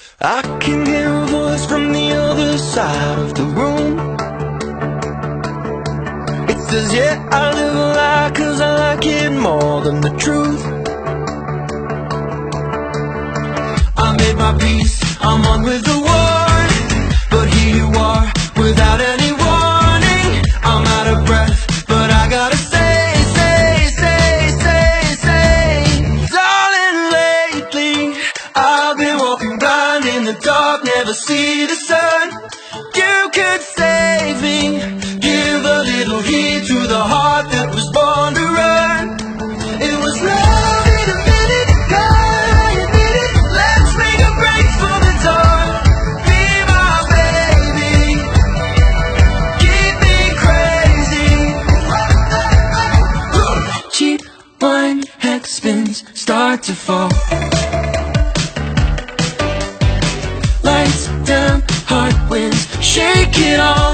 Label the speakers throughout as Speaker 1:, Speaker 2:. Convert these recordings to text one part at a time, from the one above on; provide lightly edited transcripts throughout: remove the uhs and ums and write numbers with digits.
Speaker 1: I can hear a voice from the other side of the room. It says, yeah, I live a lie 'cause I like it more than the truth. I made my peace, I'm on with the war, but here you are, without any warning. I'm out of breath, but I gotta say, darling, lately I've been walking blind in the dark, never see the sun. You could save me, give a little heed to the heart that was born to run. It was love in a minute, God, I admit it. Let's make a break for the dark. Be my baby, keep me crazy. Cheap wine, head spins, start to fall. Lights down, heart wins, shake it all.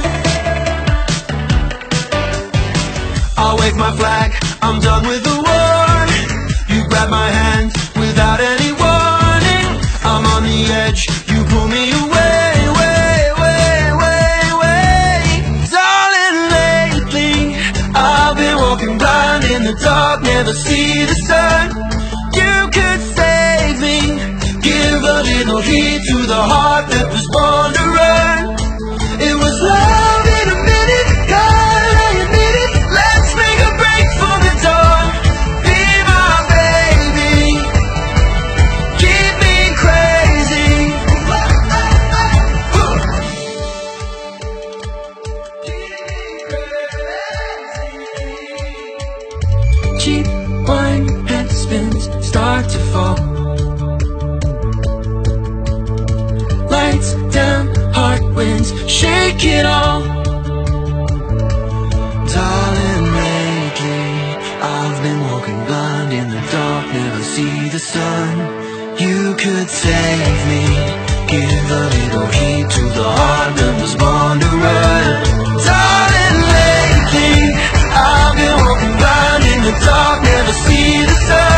Speaker 1: I'll wave my flag, I'm done with the war. You grab my hand without any warning. I'm on the edge, you pull me away, Darling, lately I've been walking blind in the dark, never see the sun. You could save me, give a little heed to the heart that was born to run. It was love in a minute, God, I admit it. Let's make a break for the dawn. Be my baby, keep me crazy. Cheap wine, head spins, start to fall. Lights down, heart wins, shake it all. Darling, lately I've been walking blind in the dark, never see the sun. You could save me, give a little heed to the heart that was born to run. Darling, lately I've been walking blind in the dark, never see the sun.